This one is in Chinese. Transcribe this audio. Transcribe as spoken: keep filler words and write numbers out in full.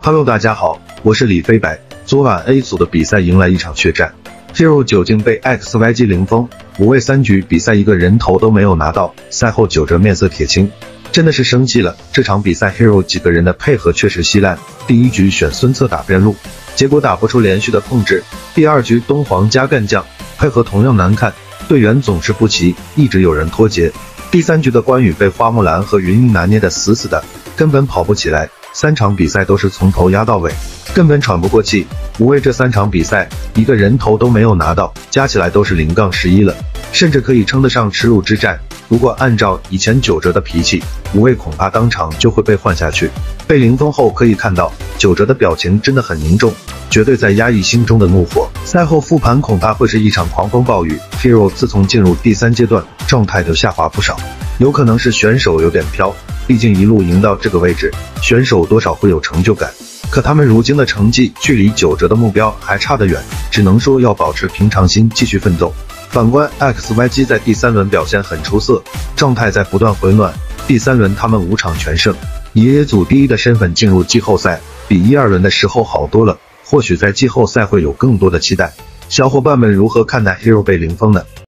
Hello， 大家好，我是李飞白。昨晚 A 组的比赛迎来一场血战 ，Hero 九竟被 X Y G 零封，五位三局比赛一个人头都没有拿到。赛后九哲面色铁青，真的是生气了。这场比赛 Hero 几个人的配合确实稀烂。第一局选孙策打边路，结果打不出连续的控制。第二局东皇加干将，配合同样难看，队员总是不齐，一直有人脱节。第三局的关羽被花木兰和云云拿捏得死死的，根本跑不起来。三场比赛都是从头压到尾，根本喘不过气。五位这三场比赛一个人头都没有拿到，加起来都是零杠十一了，甚至可以称得上耻辱之战。如果按照以前九哲的脾气，五位恐怕当场就会被换下去。被零封后可以看到，九哲的表情真的很凝重，绝对在压抑心中的怒火。赛后复盘恐怕会是一场狂风暴雨。Hero 自从进入第三阶段，状态就下滑不少，有可能是选手有点飘。毕竟一路赢到这个位置，选手多少会有成就感。可他们如今的成绩距离九哲的目标还差得远，只能说要保持平常心，继续奋斗。反观 X Y G 在第三轮表现很出色，状态在不断回暖。第三轮他们五场全胜，以野组第一的身份进入季后赛，比一二轮的时候好多了。或许在季后赛会有更多的期待。小伙伴们如何看待 Hero 被零封呢？